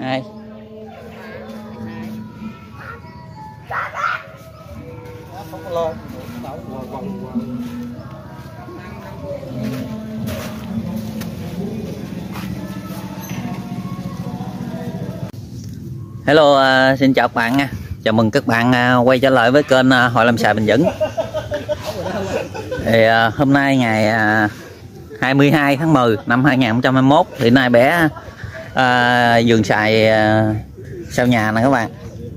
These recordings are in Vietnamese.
2. Hello, xin chào các bạn nha. Chào mừng các bạn quay trở lại với kênh Hội Làm Xài Bền Vững. Thì hôm nay ngày 22 tháng 10 năm 2021 thì nay bé vườn xài sau nhà nè các bạn.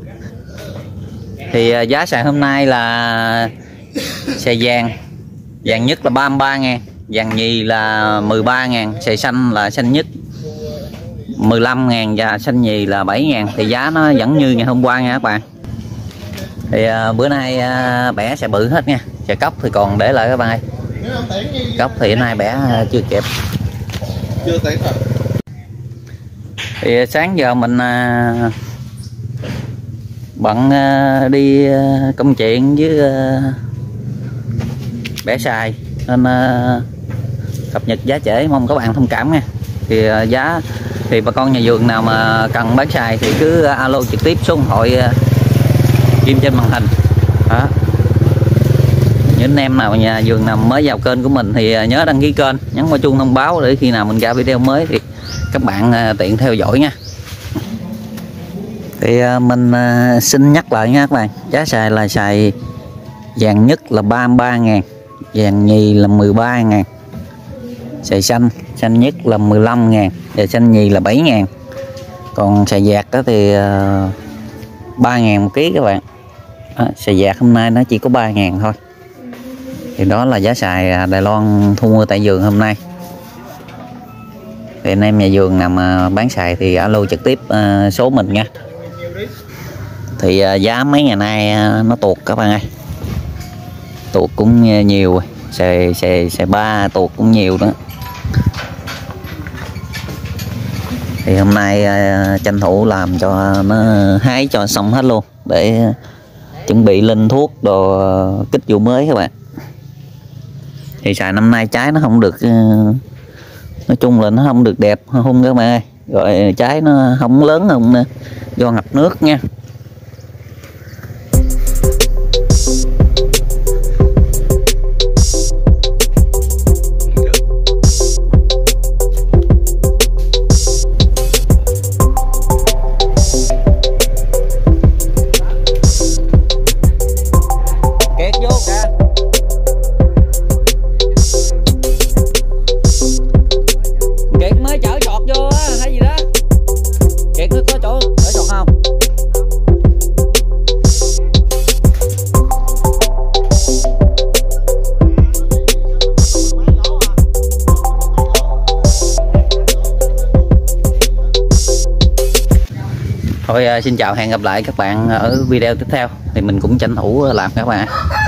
Thì giá xài hôm nay là xài vàng nhất là 33.000, vàng nhì là 13.000, xài xanh là xanh nhất 15.000 và xanh nhì là 7.000. Thì giá nó vẫn như ngày hôm qua nha các bạn. Thì bữa nay bẻ sẽ bự hết nha. Xài cốc thì còn để lại các bạn ơi. Cốc thì hôm nay bẻ chưa kịp. Chưa tới rồi. Thì sáng giờ mình bận đi công chuyện với bẻ xài nên cập nhật giá trễ, mong các bạn thông cảm nha. Thì giá thì bà con nhà vườn nào mà cần bán xài thì cứ alo trực tiếp số điện thoại ghim trên màn hình đó. Những anh em nào nhà vườn nào mới vào kênh của mình thì nhớ đăng ký kênh, nhấn vào chuông thông báo để khi nào mình ra video mới thì các bạn tiện theo dõi nha. Thì mình xin nhắc lại nha các bạn, giá xài là xài vàng nhất là 33.000, vàng nhì là 13.000, xài xanh nhất là 15.000 và xanh nhì là 7.000. Còn xài vạt đó thì 3.000 một ký các bạn. Xài vạt hôm nay nó chỉ có 3.000 thôi. Thì đó là giá xài Đài Loan thu mua tại vườn hôm nay. Thì anh em nhà vườn nào mà bán xài thì alo trực tiếp số mình nha. Thì giá mấy ngày nay nó tuột các bạn ơi, tuột cũng nhiều, xài 3 tuột cũng nhiều đó. Thì hôm nay tranh thủ làm cho nó hái cho xong hết luôn để chuẩn bị lên thuốc đồ kích vụ mới các bạn. Thì xài năm nay trái nó không được, nói chung là nó không được đẹp hung các bạn ơi. Rồi trái nó không lớn không do ngập nước nha. Thôi xin chào, hẹn gặp lại các bạn ở video tiếp theo. Thì mình cũng tranh thủ làm các bạn.